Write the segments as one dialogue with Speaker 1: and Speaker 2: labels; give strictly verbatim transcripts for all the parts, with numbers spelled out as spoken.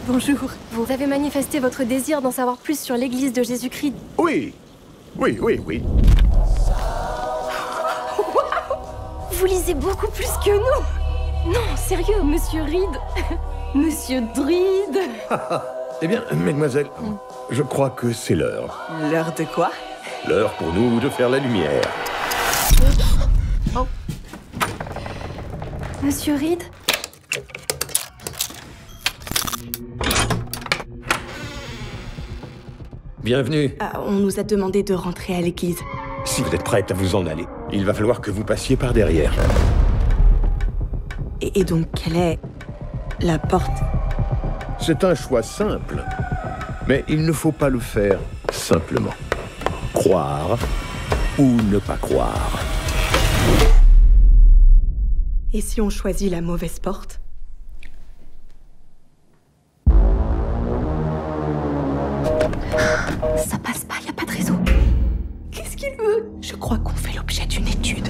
Speaker 1: Bonjour. Vous avez manifesté votre désir d'en savoir plus sur l'église de Jésus-Christ.
Speaker 2: Oui. Oui, oui, oui.
Speaker 1: Vous lisez beaucoup plus que nous. Non, sérieux, Monsieur Reed. Monsieur Druide.
Speaker 2: Eh bien, mademoiselle, je crois que c'est l'heure.
Speaker 3: L'heure de quoi?
Speaker 2: L'heure pour nous de faire la lumière.
Speaker 1: Oh. Monsieur Reed?
Speaker 2: Bienvenue.
Speaker 3: Ah, on nous a demandé de rentrer à l'église.
Speaker 2: Si vous êtes prête à vous en aller, il va falloir que vous passiez par derrière.
Speaker 3: Et, et donc, quelle est la porte?
Speaker 2: C'est un choix simple, mais il ne faut pas le faire simplement. Croire ou ne pas croire.
Speaker 3: Et si on choisit la mauvaise porte?
Speaker 1: Ça passe pas, y a pas de réseau.
Speaker 3: Qu'est-ce qu'il veut? Je crois qu'on fait l'objet d'une étude.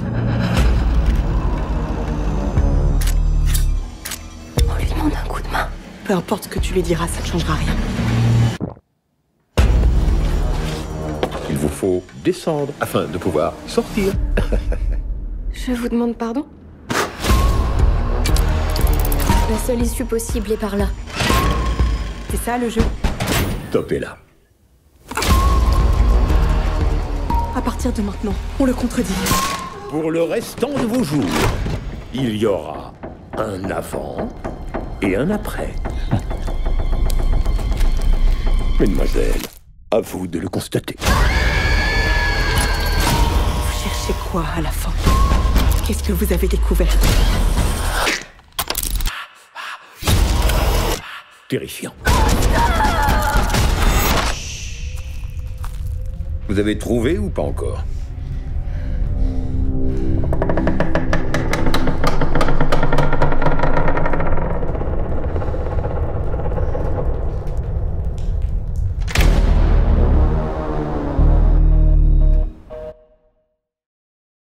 Speaker 1: On lui demande un coup de main.
Speaker 3: Peu importe ce que tu lui diras, ça ne changera rien.
Speaker 2: Il vous faut descendre afin de pouvoir sortir.
Speaker 1: Je vous demande pardon? La seule issue possible est par là.
Speaker 3: C'est ça le jeu?
Speaker 2: Top est là.
Speaker 3: À partir de maintenant, on le contredit.
Speaker 2: Pour le restant de vos jours, il y aura un avant et un après. Mademoiselle, à vous de le constater.
Speaker 3: Vous cherchez quoi à la fin? Qu'est-ce que vous avez découvert?
Speaker 2: Terrifiant. Vous avez trouvé ou pas encore?